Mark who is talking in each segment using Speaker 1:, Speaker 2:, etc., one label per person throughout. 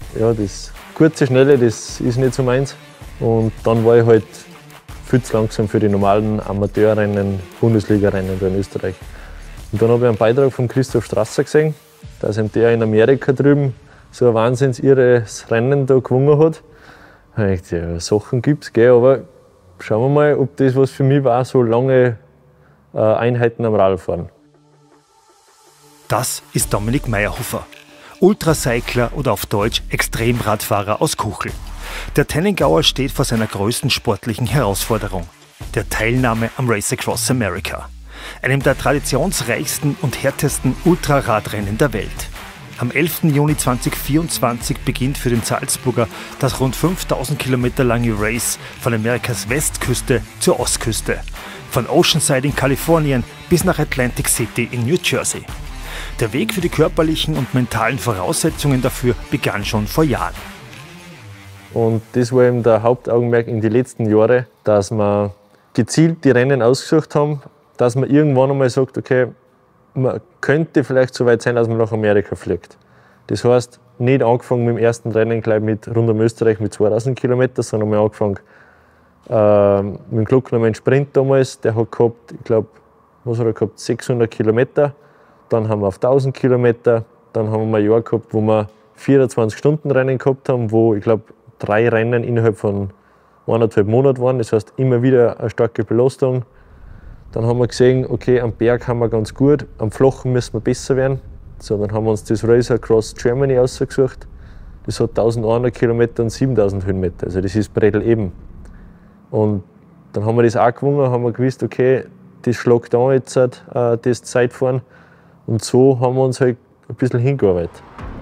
Speaker 1: ja, das kurze, schnelle, das ist nicht so meins. Und dann war ich halt viel zu langsam für die normalen Amateurrennen, Bundesliga-Rennen in Österreich. Und dann habe ich einen Beitrag von Christoph Strasser gesehen, dass der in Amerika drüben so ein wahnsinnsirres Rennen da gewonnen hat. Da habe ich gedacht, ja, Sachen gibt es, aber schauen wir mal, ob das was für mich war, so lange Einheiten am Radfahren.
Speaker 2: Das ist Dominik Meyerhofer, Ultracycler oder auf Deutsch Extremradfahrer aus Kuchel. Der Tennengauer steht vor seiner größten sportlichen Herausforderung, der Teilnahme am Race Across America, einem der traditionsreichsten und härtesten Ultraradrennen der Welt. Am 11. Juni 2024 beginnt für den Salzburger das rund 5000 Kilometer lange Race von Amerikas Westküste zur Ostküste, von Oceanside in Kalifornien bis nach Atlantic City in New Jersey. Der Weg für die körperlichen und mentalen Voraussetzungen dafür begann schon vor Jahren.
Speaker 1: Und das war eben der Hauptaugenmerk in den letzten Jahren, dass wir gezielt die Rennen ausgesucht haben, dass man irgendwann einmal sagt, okay, man könnte vielleicht so weit sein, dass man nach Amerika fliegt. Das heißt, nicht angefangen mit dem ersten Rennen gleich mit rund um Österreich mit 2000 Kilometern, sondern wir haben angefangen mit dem Glocknermann Sprint damals. Der hat gehabt, ich glaube, 600 Kilometer. Dann haben wir auf 1000 Kilometer. Dann haben wir ein Jahr gehabt, wo wir 24-Stunden-Rennen gehabt haben, wo ich glaube 3 Rennen innerhalb von 1,5 Monaten waren. Das heißt, immer wieder eine starke Belastung. Dann haben wir gesehen, okay, am Berg haben wir ganz gut, am Flachen müssen wir besser werden. So, dann haben wir uns das Race Across Germany ausgesucht. Das hat 1100 Kilometer und 7000 Höhenmeter. Also das ist Bredel eben. Und dann haben wir das auch gewonnen, haben wir gewusst, okay, das schlägt an jetzt, das Zeitfahren. Und so haben wir uns halt ein bisschen hingearbeitet.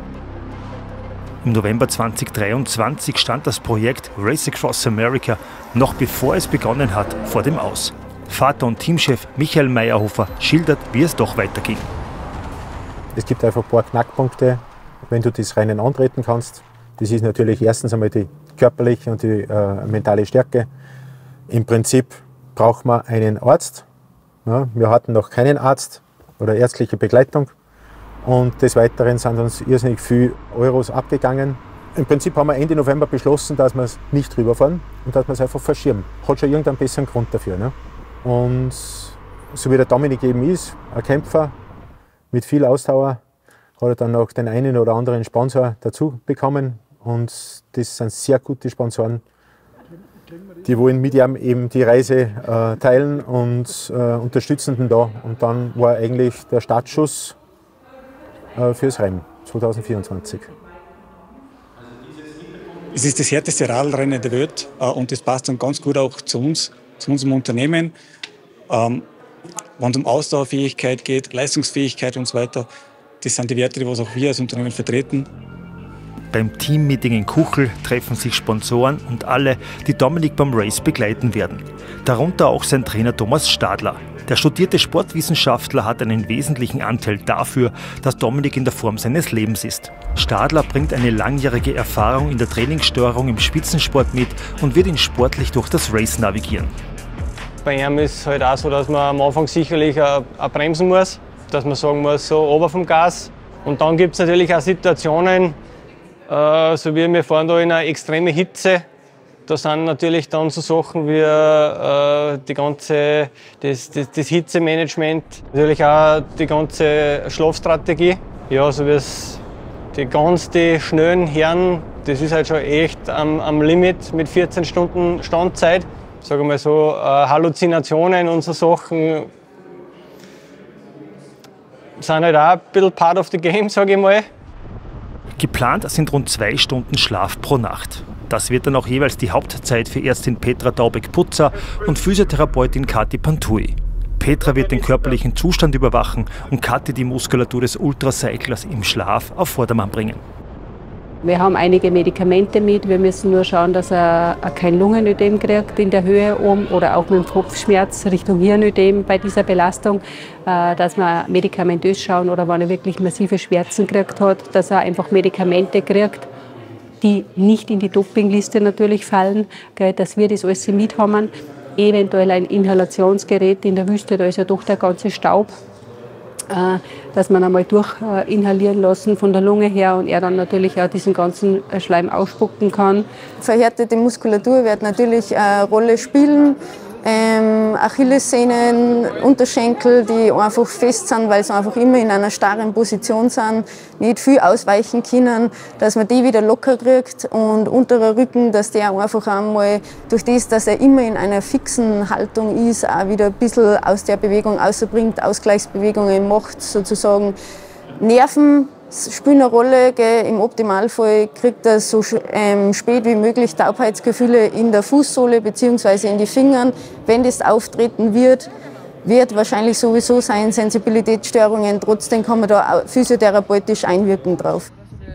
Speaker 2: Im November 2023 stand das Projekt Race Across America noch bevor es begonnen hat vor dem Aus. Vater und Teamchef Michael Meyerhofer schildert, wie es doch weiterging.
Speaker 3: Es gibt einfach ein paar Knackpunkte, wenn du das Rennen antreten kannst. Das ist natürlich erstens einmal die körperliche und die mentale Stärke. Im Prinzip braucht man einen Arzt. Ja, wir hatten noch keinen Arzt oder ärztliche Begleitung. Und des Weiteren sind uns irrsinnig viele Euros abgegangen. Im Prinzip haben wir Ende November beschlossen, dass wir es nicht rüberfahren und dass wir es einfach verschieben. Hat schon irgendeinen besseren Grund dafür. Ne? Und so wie der Dominik eben ist, ein Kämpfer mit viel Ausdauer, hat er dann noch den einen oder anderen Sponsor dazu bekommen. Und das sind sehr gute Sponsoren. Die wollen mit ihm eben die Reise teilen und unterstützen ihn da. Und dann war eigentlich der Startschuss fürs Rennen 2024.
Speaker 4: Es ist das härteste Radlrennen der Welt und das passt dann ganz gut auch zu uns, zu unserem Unternehmen. Wenn es um Ausdauerfähigkeit geht, Leistungsfähigkeit und so weiter, das sind die Werte, die auch wir als Unternehmen vertreten.
Speaker 2: Beim Teammeeting in Kuchel treffen sich Sponsoren und alle, die Dominik beim Race begleiten werden. Darunter auch sein Trainer Thomas Stadler. Der studierte Sportwissenschaftler hat einen wesentlichen Anteil dafür, dass Dominik in der Form seines Lebens ist. Stadler bringt eine langjährige Erfahrung in der Trainingssteuerung im Spitzensport mit und wird ihn sportlich durch das Race navigieren.
Speaker 5: Bei ihm ist es halt auch so, dass man am Anfang sicherlich auch bremsen muss, dass man sagen muss, so runter vom Gas. Und dann gibt es natürlich auch Situationen, so wie wir fahren da in eine extreme Hitze. Da sind natürlich dann so Sachen wie das Hitzemanagement, natürlich auch die ganze Schlafstrategie. Ja, so wie es die schnellen Herren, das ist halt schon echt am Limit mit 14 Stunden Standzeit. Sagen wir mal so, Halluzinationen und so Sachen sind halt auch ein bisschen part of the game, sage ich mal.
Speaker 2: Geplant sind rund 2 Stunden Schlaf pro Nacht. Das wird dann auch jeweils die Hauptzeit für Ärztin Petra Daubek-Putzer und Physiotherapeutin Kathi Pantui. Petra wird den körperlichen Zustand überwachen und Kathi die Muskulatur des Ultracyclers im Schlaf auf Vordermann bringen.
Speaker 6: Wir haben einige Medikamente mit. Wir müssen nur schauen, dass er kein Lungenödem kriegt in der Höhe oben oder auch mit dem Kopfschmerz Richtung Hirnödem bei dieser Belastung, dass wir medikamentös schauen oder wenn er wirklich massive Schmerzen gekriegt hat, dass er einfach Medikamente kriegt, die nicht in die Dopingliste natürlich fallen, dass wir das alles mit haben. Eventuell ein Inhalationsgerät in der Wüste, da ist ja doch der ganze Staub. dass man einmal durchinhalieren lassen von der Lunge her und er dann natürlich auch diesen ganzen Schleim ausspucken kann.
Speaker 7: Verhärtete Muskulatur wird natürlich eine Rolle spielen. Achillessehnen, Unterschenkel, die einfach fest sind, weil sie einfach immer in einer starren Position sind, nicht viel ausweichen können, dass man die wieder locker kriegt und unterer Rücken, dass der einfach einmal durch das, dass er immer in einer fixen Haltung ist, auch wieder ein bisschen aus der Bewegung rausbringt, Ausgleichsbewegungen macht sozusagen. Nerven spielen eine Rolle. Im Optimalfall kriegt er so spät wie möglich Taubheitsgefühle in der Fußsohle bzw. in die Fingern. Wenn das auftreten wird wahrscheinlich sowieso sein Sensibilitätsstörungen. Trotzdem kann man da physiotherapeutisch einwirken drauf.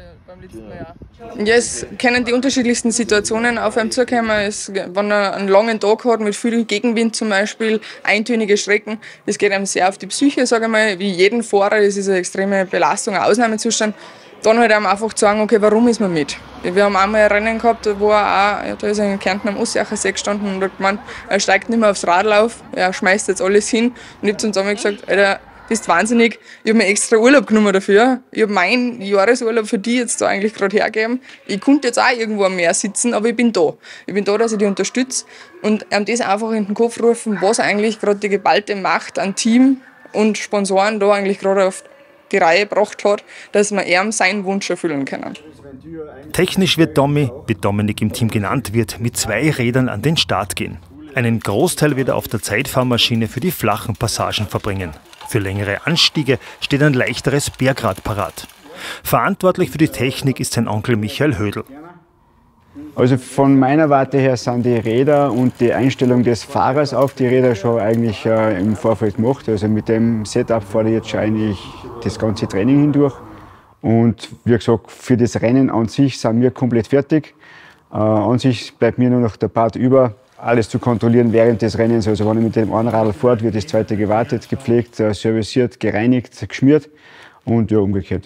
Speaker 8: Ja, es können die unterschiedlichsten Situationen auf einem zukommen. Wenn er einen langen Tag hat mit viel Gegenwind zum Beispiel, eintönige Strecken, das geht einem sehr auf die Psyche, sage ich mal, wie jeden Fahrer. Das ist eine extreme Belastung, ein Ausnahmezustand. Dann halt einfach zu sagen, okay, warum ist man mit? Wir haben einmal ein Rennen gehabt, wo er auch, da ist er in Kärnten am Ossiacher See gestanden und hat gemeint, er steigt nicht mehr aufs Radl auf, er schmeißt jetzt alles hin. Und ich habe zum Zusammen gesagt, Alter, bist wahnsinnig, ich habe mir extra Urlaub genommen dafür. Ich habe meinen Jahresurlaub für die jetzt da eigentlich gerade hergegeben. Ich konnte jetzt auch irgendwo am Meer sitzen, aber ich bin da. Ich bin da, dass ich die unterstütze und das einfach in den Kopf rufen, was eigentlich gerade die geballte Macht an Team und Sponsoren da eigentlich gerade auf die Reihe gebracht hat, dass wir ihm seinen Wunsch erfüllen können.
Speaker 2: Technisch wird Tommy, wie Dominik im Team genannt wird, mit 2 Rädern an den Start gehen. Einen Großteil wird er auf der Zeitfahrmaschine für die flachen Passagen verbringen. Für längere Anstiege steht ein leichteres Bergrad parat. Verantwortlich für die Technik ist sein Onkel Michael Hödl.
Speaker 9: Also von meiner Warte her sind die Räder und die Einstellung des Fahrers auf die Räder schon eigentlich im Vorfeld gemacht. Also mit dem Setup fahre ich jetzt schon eigentlich das ganze Training hindurch. Und wie gesagt, für das Rennen an sich sind wir komplett fertig. An sich bleibt mir nur noch der Part über, alles zu kontrollieren während des Rennens. Also wenn ich mit dem einen Radl fahrt, wird das zweite gewartet, gepflegt, serviciert, gereinigt, geschmiert und ja, umgekehrt.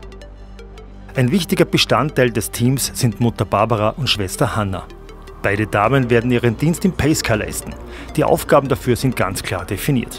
Speaker 2: Ein wichtiger Bestandteil des Teams sind Mutter Barbara und Schwester Hanna. Beide Damen werden ihren Dienst im Pacecar leisten. Die Aufgaben dafür sind ganz klar definiert.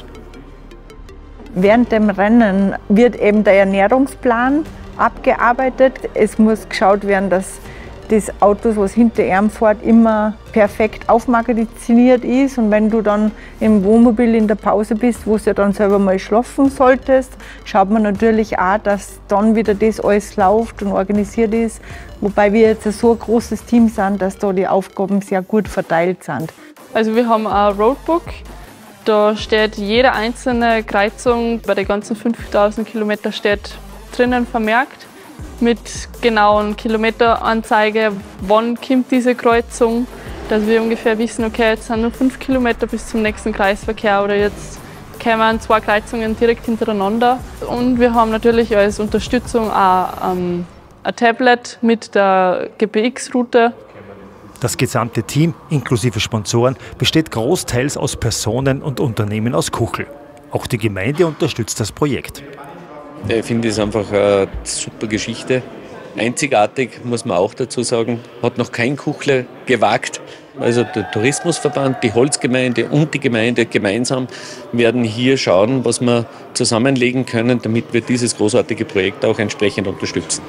Speaker 10: Während dem Rennen wird eben der Ernährungsplan abgearbeitet. Es muss geschaut werden, dass das Auto, was hinter ihm fährt, immer perfekt aufmagaziniert ist. Und wenn du dann im Wohnmobil in der Pause bist, wo du ja dann selber mal schlafen solltest, schaut man natürlich auch, dass dann wieder das alles läuft und organisiert ist. Wobei wir jetzt so ein großes Team sind, dass da die Aufgaben sehr gut verteilt sind.
Speaker 11: Also wir haben ein Roadbook. Da steht jede einzelne Kreuzung bei den ganzen 5000 Kilometer steht drinnen vermerkt. Mit genauen Kilometeranzeige, wann kommt diese Kreuzung, dass wir ungefähr wissen, okay, jetzt sind nur 5 Kilometer bis zum nächsten Kreisverkehr oder jetzt kämen 2 Kreuzungen direkt hintereinander. Und wir haben natürlich als Unterstützung auch ein Tablet mit der GPX-Route.
Speaker 2: Das gesamte Team, inklusive Sponsoren, besteht großteils aus Personen und Unternehmen aus Kuchel. Auch die Gemeinde unterstützt das Projekt.
Speaker 12: Ich finde es einfach eine super Geschichte. Einzigartig, muss man auch dazu sagen, hat noch kein Kuchler gewagt. Also der Tourismusverband, die Holzgemeinde und die Gemeinde gemeinsam werden hier schauen, was wir zusammenlegen können, damit wir dieses großartige Projekt auch entsprechend unterstützen.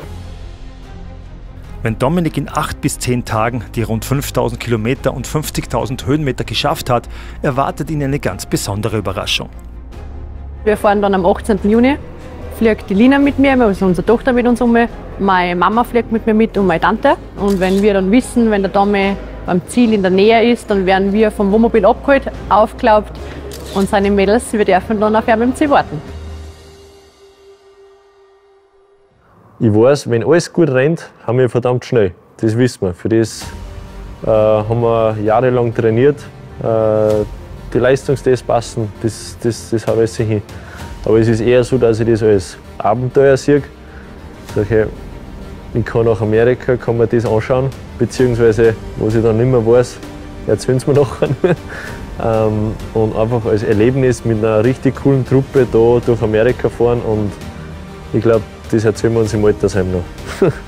Speaker 2: Wenn Dominik in 8 bis 10 Tagen die rund 5000 Kilometer und 50.000 Höhenmeter geschafft hat, erwartet ihn eine ganz besondere Überraschung.
Speaker 13: Wir fahren dann am 18. Juni. Fliegt die Lina mit mir, also unsere Tochter mit uns um. Meine Mama fliegt mit mir mit und meine Tante. Und wenn wir dann wissen, wenn der Tommy beim Ziel in der Nähe ist, dann werden wir vom Wohnmobil abgeholt, aufgeklappt und seine Mädels, wir dürfen dann auf ihn im Ziel warten.
Speaker 1: Ich weiß, wenn alles gut rennt, haben wir verdammt schnell. Das wissen wir. Für das haben wir jahrelang trainiert. Die Leistungstests passen, das hat alles hin. Aber es ist eher so, dass ich das als Abenteuer sehe. Ich kann nach Amerika, kann mir das anschauen, beziehungsweise, was ich dann nicht mehr weiß, erzählen sie mir nachher. Und einfach als Erlebnis mit einer richtig coolen Truppe da durch Amerika fahren. Und ich glaube, das erzählen wir uns im Altersheim noch.